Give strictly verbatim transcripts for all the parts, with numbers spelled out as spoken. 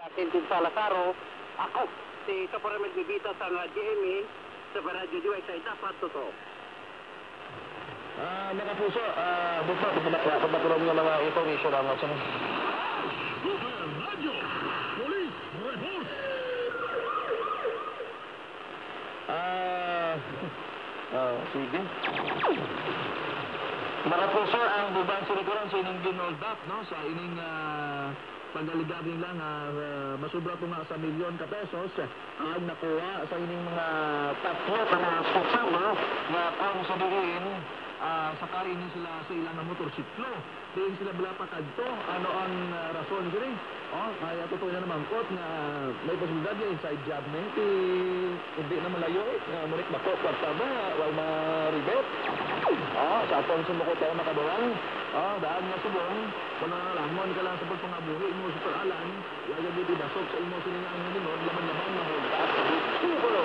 Atin din sa Lazaro, ako, si Kaporamel Bibita sa G M A, sa Radyo D Y S I dapat totoo. Ah, mga puso, ah, buto, pagpatulong ng mga information ang sa Radyo, Police Report! Ah, ah, sige. Mga puso, ang bubang sinikuran sa ining ginhold up, no? Sa ining uh, pag-aligad nila nga uh, masubra po nga sa milyon ka pesos ang nakuha sa ining mga tatlo ka mga sponsor, no? Na kung sabihin, uh, sakari ni sila sa ilang motorsiklo. Diyan sila balapakadto. Ano ang uh, rason diri? Oh, kaya totoo na naman kot nga may posibilidad yung inside job na eh, hindi na malayo eh. Nga munik bako, kwarta ba? Wal maribet. Oh, sa atong sumukot tayo makabawang. Oh, daan nga subong. Kung nangalamon ka lang sa pagpangabuhi mo sa paralan, lagyan dito basok sa imo sininga ang hinunod, laman-laman mahulta. Super!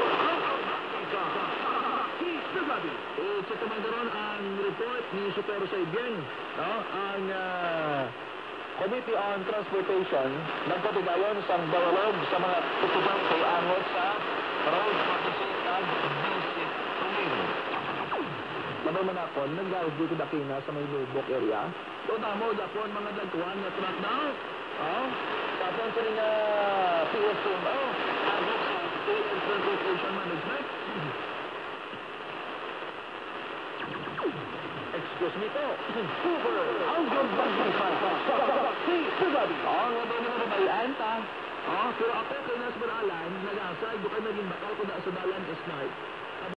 Eh, sa kamagaron ang report ni Super Saibian, no? Ang uh, Committee on Transportation nagpatigayon sa dawalog sa mga tutubang kay angot sa road participant discipline. Labay man ako, nag-drive dito dakina sa may Lubok area. Doon mo, Japon, mga dagkuhan na truck daw. Oh, tapos sa rin nga P S M O, angot sa State and Transportation Management. Excuse me po. Super! Ang gandang buhay pa. Si Sugadi. Oo, nga ba naman nabalaan ta? Oo, pero ako kayo nas maralan, nag-asay, doon kayo naging bakal ko na sa dalan is night.